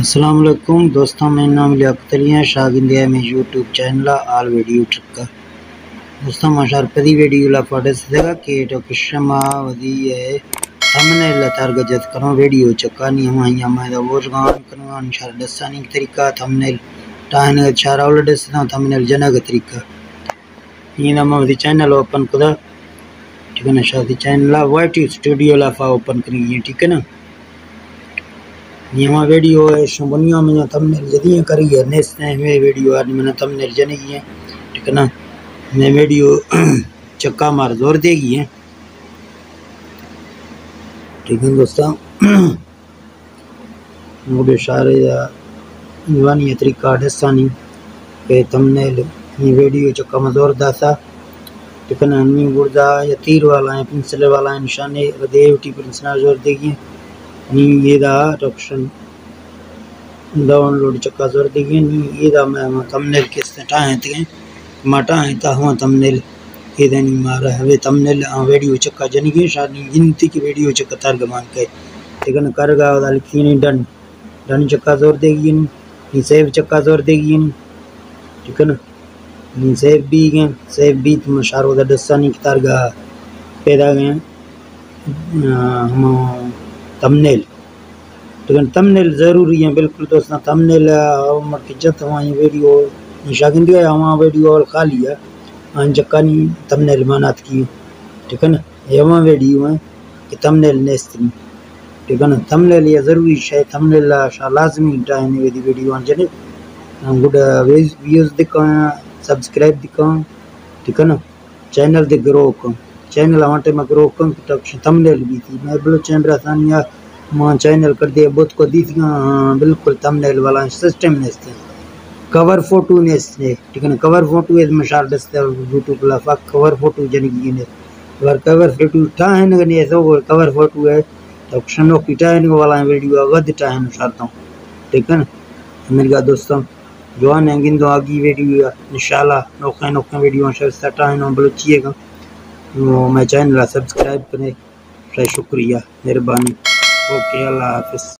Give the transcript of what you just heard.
السلام علیکم دوستوں، میرا نام لیاقت علی ہے. شاگ انڈیا میں YouTube channel all video trick دوستوں ماشار پدی ویڈیو لا فاڈس دگا کہ ٹوکشما ودی ہے تھمبنیل تارگت کرو ویڈیو چکانی ہم یا میں دا ووٹگان کرو انشاء دسانی طریقہ تھمبنیل ٹائن اشارہ ول دسنا تھمبنیل جنگ طریقہ یہ نام ودی چینل اوپن کدا ٹھیک ہے نا. شادی چینل لا وائٹ اسٹوڈیو لا فا اوپن کریے ٹھیک ہے نا. یہ ویڈیو ہے شبنیوں میں تھمبنیل جدی کری ہے نیس نے ویڈیو آدمی میں تھمبنیل جنے گی ہے ٹھیک ہے نا. میں ویڈیو چکا مار زور دے گی ہے ٹھیک ہے دوستوں. مجھے اشارے یوانی طریقہ دسانی کہ تھمبنیل یہ ویڈیو چکا مزور داسا ٹھیک ہے نا. نی گردا یا تیر والا ہے پنسل والا ہے نشانے دیوٹی پرنسنا زور دے گی نی یہ دا آپشن ڈاؤن لوڈ چکا زور دے گی نی یہ دا میں تھمبنیل کس طرح ہیں تے ماٹا ہیں تا ہوا تھمبنیل یہ دا نہیں مارا ہے تھمبنیل ویڈیو چکا جنی گی شادی جنتی کی ویڈیو چکا ترجمان کے ٹھیک ہے نا. کرگا دا لکھی نہیں ڈن ڈن چکا زور دے گی نی سیو چکا زور دے گی نی ٹھیک ہے نا. نی سیو بھی گئے سیو بھی تو مشارو دا دسانی کی ترگا پیدا گئے ہم تھمبنیل ٹھیک ہے. تھمبنیل ضروری ہے بالکل دوستاں. تھمبنیل عمر کی جت ہوا یہ ویڈیو نشاگندی ہے ہوا ویڈیو اور خالی ہے چکانی تھمبنیل مانات کی ٹھیک ہے نا. یہ ہوا ویڈیو ہے کہ تھمبنیل نیستنی ٹھیک ہے نا. تھمبنیل یہ ضروری ہے تھمبنیل لازمی ٹائم دی ویڈیو جنے گڈ ویوز دکھاں سبسکرائب دکھاں ٹھیک ہے نا. چینل دے گرو کو چینل وانٹے میں گرو کو تھمبنیل بھی تھی میں بلو چینل آسانیاں ماں چینل کر دے بہت کو دی تھی بالکل تھمبنیل والا سسٹم نیستے کور فوٹو نیستے ٹھیک ہے نا. کور فوٹو ہے مشار دستے یوٹیوب لا فاک کور فوٹو جنگی نے اگر کور فوٹو ٹائن نے تو کور فوٹو ہے آپشن کو ٹائن والا ویڈیو ود ٹائم چاہتا ہوں ٹھیک ہے نا. میرے دوستوں جوان ہیں گندو آگی ویڈیو انشاءاللہ نوکے ویڈیو شرط ٹائن بلوچیے گا میں چینل سبسکرائب کریں شکریہ مہربانی. اوکے اللہ حافظ.